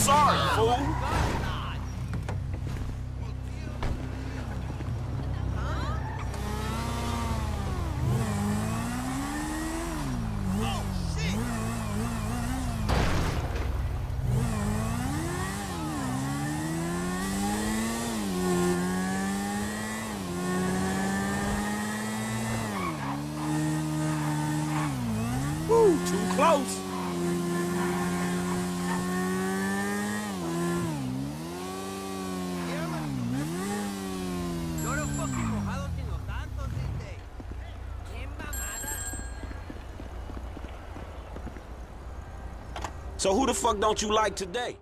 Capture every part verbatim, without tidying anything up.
sorry, fool. Woo, too close. So who the fuck don't you like today?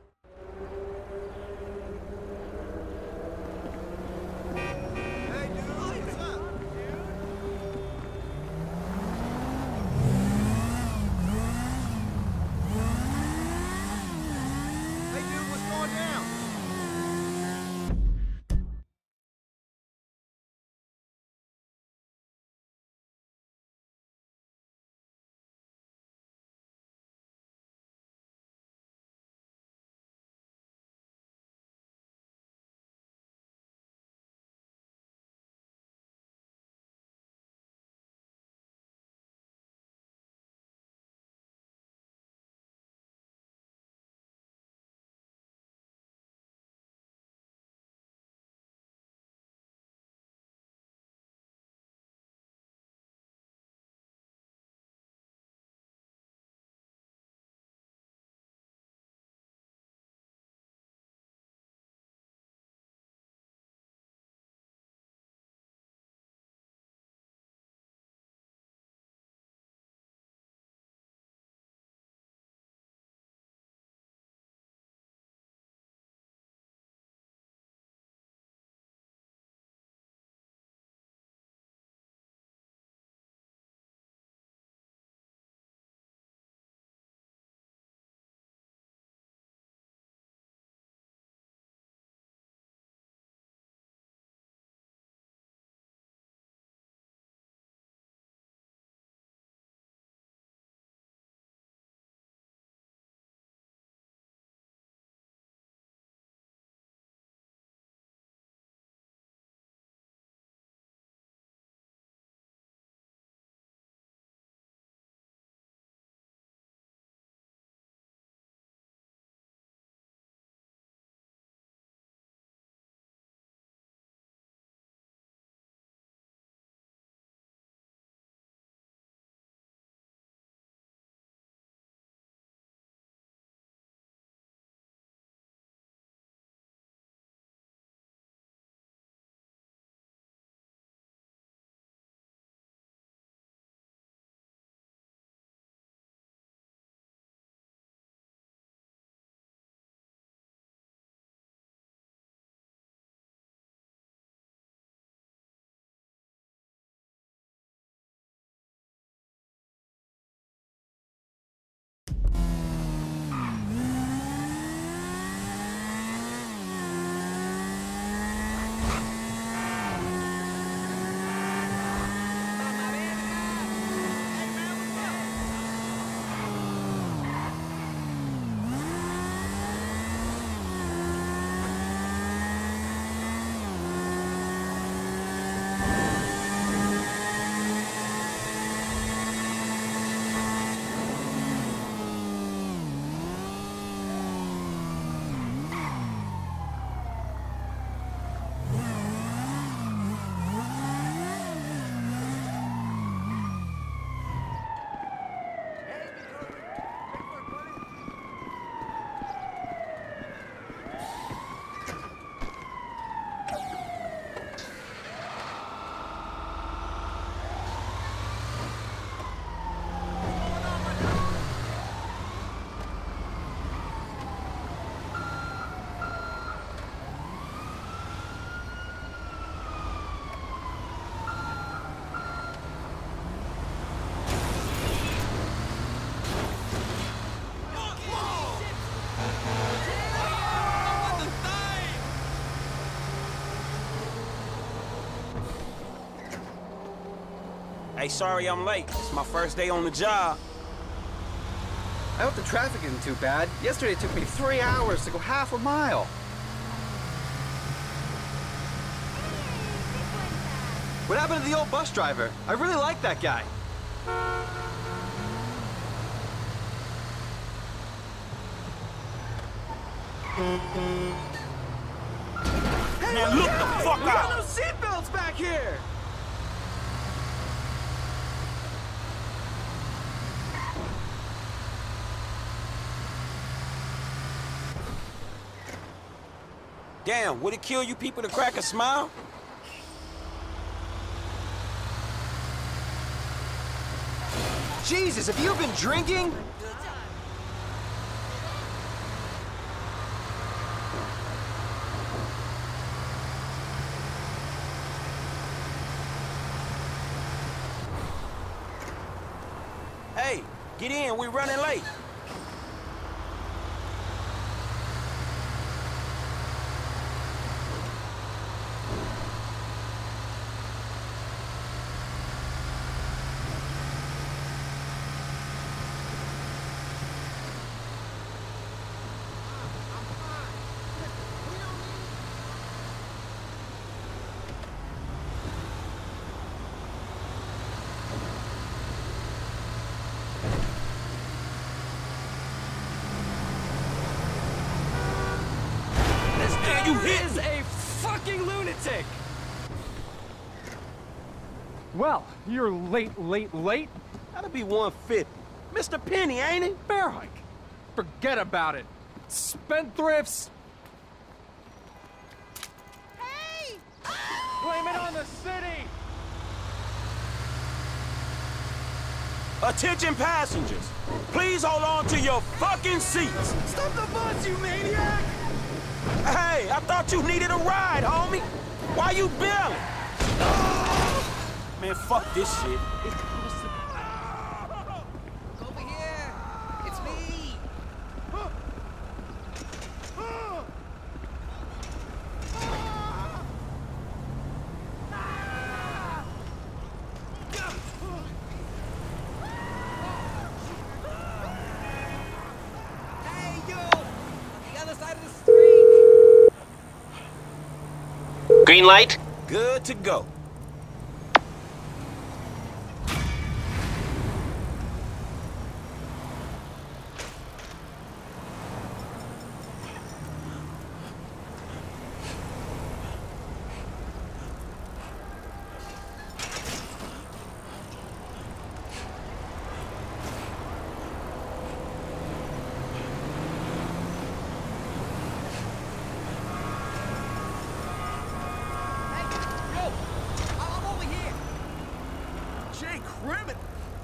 Hey, sorry I'm late. It's my first day on the job. I hope the traffic isn't too bad. Yesterday it took me three hours to go half a mile. What happened to the old bus driver? I really like that guy. Hey, Man, look the fuck we got out! no seatbelts back here! Damn, would it kill you people to crack a smile? Jesus, have you been drinking? Hey, get in, we're running late. You hit is a fucking lunatic! Well, you're late, late, late. That'll be one fifty. Mister Penny, ain't it? Bear hike. Forget about it. Spendthrifts. Hey! Blame it on the city. Attention passengers, please hold on to your fucking seats. Stop the bus, you maniac! Hey, I thought you needed a ride, homie. Why you bailing? Man, fuck this shit. Over here! It's me! Hey, you! The other side of the street! Green light? Good to go. I'm over here! Jay Crimin!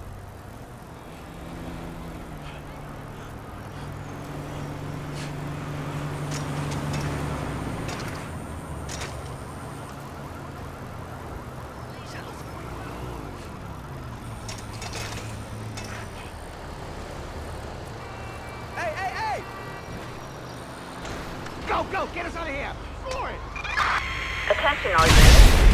Hey, hey, hey! Go, go, get us out of here. For it. Attention all units.